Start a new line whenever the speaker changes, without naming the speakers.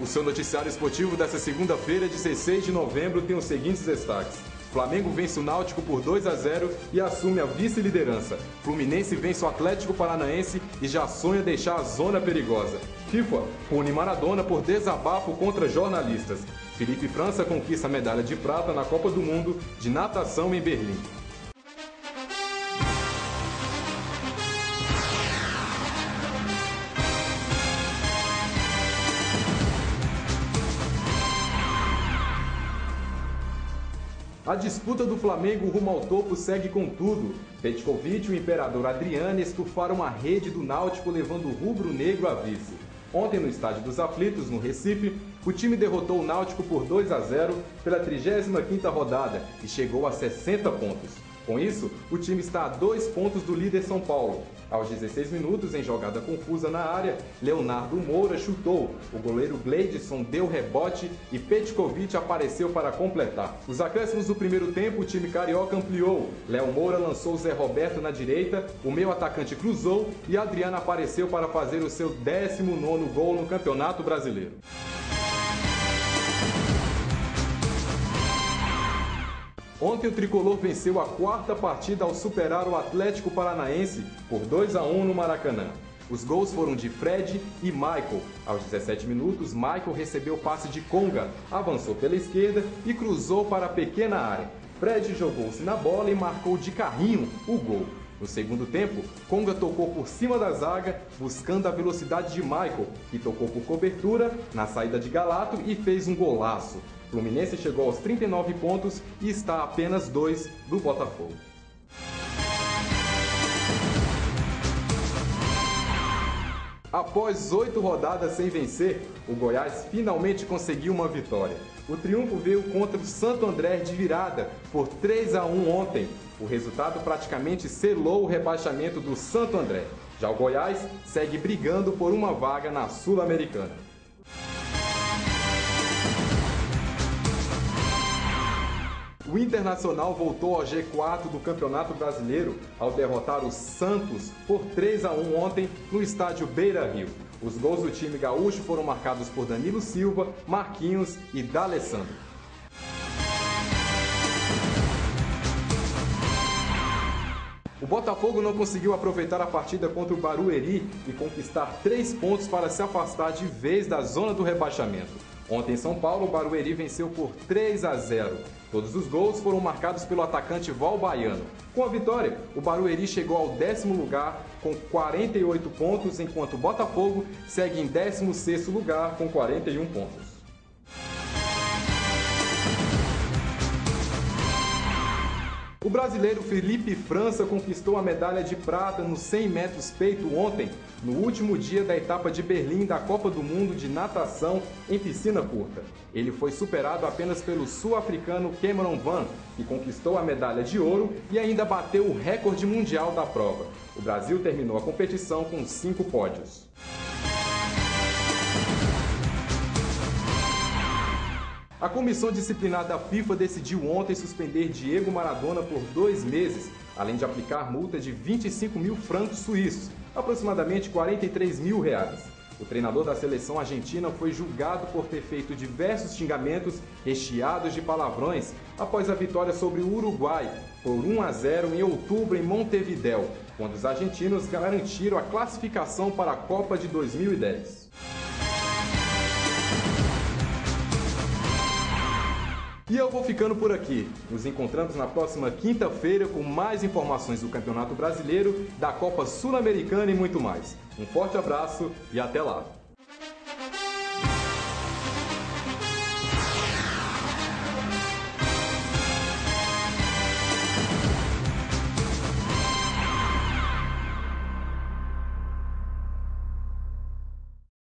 O seu noticiário esportivo desta segunda-feira, 16 de novembro, tem os seguintes destaques. Flamengo vence o Náutico por 2-0 e assume a vice-liderança. Fluminense vence o Atlético Paranaense e já sonha deixar a zona perigosa. FIFA pune Maradona por desabafo contra jornalistas. Felipe França conquista a medalha de prata na Copa do Mundo de natação em Berlim. A disputa do Flamengo rumo ao topo segue com tudo. Petkovic e o imperador Adriano estufaram a rede do Náutico, levando o rubro-negro a vice. Ontem, no Estádio dos Aflitos, no Recife, o time derrotou o Náutico por 2-0 pela 35ª rodada e chegou a 60 pontos. Com isso, o time está a 2 pontos do líder São Paulo. Aos 16 minutos, em jogada confusa na área, Leonardo Moura chutou, o goleiro Gleidson deu rebote e Petkovic apareceu para completar. Nos acréscimos do primeiro tempo, o time carioca ampliou. Léo Moura lançou Zé Roberto na direita, o meio atacante cruzou e Adriano apareceu para fazer o seu 19º gol no Campeonato Brasileiro. Ontem o tricolor venceu a 4ª partida ao superar o Atlético Paranaense por 2-1 no Maracanã. Os gols foram de Fred e Michael. Aos 17 minutos, Michael recebeu passe de Conga, avançou pela esquerda e cruzou para a pequena área. Fred jogou-se na bola e marcou de carrinho o gol. No segundo tempo, Conga tocou por cima da zaga, buscando a velocidade de Michael, que tocou por cobertura na saída de Galato e fez um golaço. Fluminense chegou aos 39 pontos e está a apenas 2 do Botafogo. Após 8 rodadas sem vencer, o Goiás finalmente conseguiu uma vitória. O triunfo veio contra o Santo André de virada por 3-1 ontem. O resultado praticamente selou o rebaixamento do Santo André. Já o Goiás segue brigando por uma vaga na Sul-Americana. O Internacional voltou ao G4 do Campeonato Brasileiro ao derrotar o Santos por 3-1 ontem no estádio Beira-Rio. Os gols do time gaúcho foram marcados por Danilo Silva, Marquinhos e D'Alessandro. O Botafogo não conseguiu aproveitar a partida contra o Barueri e conquistar 3 pontos para se afastar de vez da zona do rebaixamento. Ontem em São Paulo, o Barueri venceu por 3-0. Todos os gols foram marcados pelo atacante Val Baiano. Com a vitória, o Barueri chegou ao 10º lugar com 48 pontos, enquanto o Botafogo segue em 16º lugar com 41 pontos. O brasileiro Felipe França conquistou a medalha de prata nos 100 metros peito ontem, no último dia da etapa de Berlim da Copa do Mundo de natação em piscina curta. Ele foi superado apenas pelo sul-africano Cameron Van, que conquistou a medalha de ouro e ainda bateu o recorde mundial da prova. O Brasil terminou a competição com 5 pódios. A comissão disciplinar da FIFA decidiu ontem suspender Diego Maradona por 2 meses, além de aplicar multa de 25 mil francos suíços, aproximadamente 43 mil reais. O treinador da seleção argentina foi julgado por ter feito diversos xingamentos recheados de palavrões após a vitória sobre o Uruguai por 1-0 em outubro em Montevidéu, quando os argentinos garantiram a classificação para a Copa de 2010. E eu vou ficando por aqui. Nos encontramos na próxima quinta-feira com mais informações do Campeonato Brasileiro, da Copa Sul-Americana e muito mais. Um forte abraço e até lá!